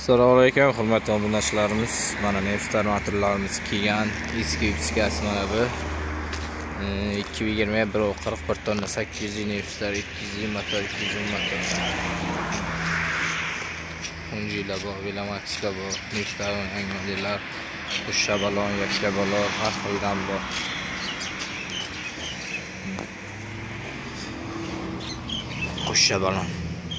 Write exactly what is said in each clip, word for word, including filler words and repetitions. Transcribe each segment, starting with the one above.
Assalomu alaykum, hurmatli obunachilarimiz. Mana Nefstar motorlarimiz kelgan eski uchkasi mana bu. ikki yuz yigirma bir qirq bir tonna sakkiz yuz Nefstar ikki yuz motor ikki yuz motor. Unjilar bor, Velamaxlar bor, Nefstar yangi modellar, qo'shcha balon, yakka balon, har xildan bor. Qo'shcha balon.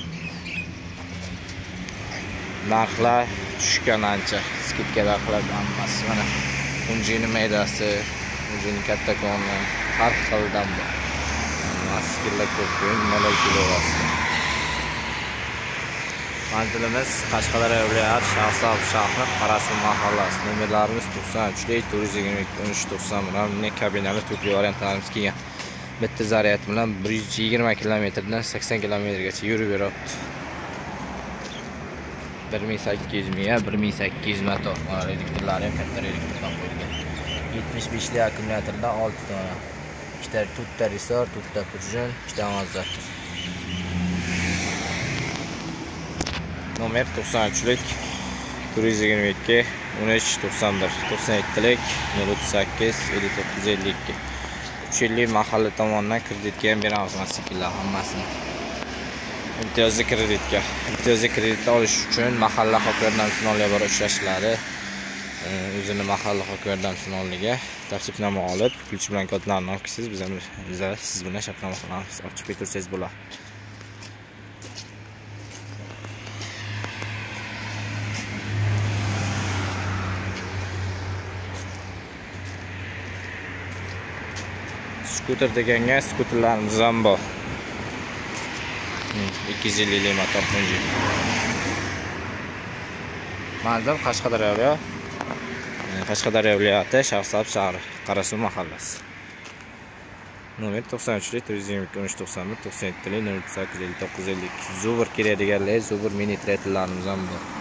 Narxlar tushgan ancha, skidga narxlar hammasi mana unjini maydasi, unjini kattakoni har xildan bor. Maskillar ko'p, nimalar kilosi. Manzilimiz Qashqadaryo viloyati Shahzob shahri Qarasul mahallasi. Nomerlarimiz to'qson uch to'rt yuz yigirma ikki o'n uch to'qson bilan ne kabinali turli variantlarimiz kelgan. Bitta zaryad bilan bir yuz yigirma kilometrdan sakson kilometrgacha yurib beradi. bir ming sakkiz yuz ming, bir ming sakkiz yuz motor. Mana reduktorlari ham katta reduktordan qo'yilgan. yetmish besh li akkumulyatordan olti dona. ikkita to'rtta resor, to'rtta prujin, ikkita amortizator. Nomer to'qson uch lik to'rt yuz yigirma ikki o'n uch to'qson bir to'qson yetti lik nol o'ttiz sakkiz ellik to'qqiz ellik ikki. uch yillik mahalla tomonidan kreditga ham beramiz mototsikllar hammasini. Imtiyozli kreditga. Imtiyozli kreditni olish uchun mahalla hokimiyat sinovlariga borib uchrashiladi. O'zini mahalla hokimiyat sinovligiga tartibnoma olib, pulchi bilan kodlarni olsangiz, biz ham siz bilan shartnoma qilamiz. Ochib ketursangiz bo'ladi. Skuter deganga skuterlarimiz ham bor. ikki yuz ellik li motor qo'nji. Manzil Qashqadaryo, Qashqadaryo viloyati Shahzob shahri, Qarasul mahallasi. Nomer to'qson uch to'rt yuz yigirma ikki o'n uch to'qson bir to'qson yetti nol sakkiz ellik to'qqiz ellik ikki. Zubur keladiganlar, Zubur mini treylerlarimiz ham bor.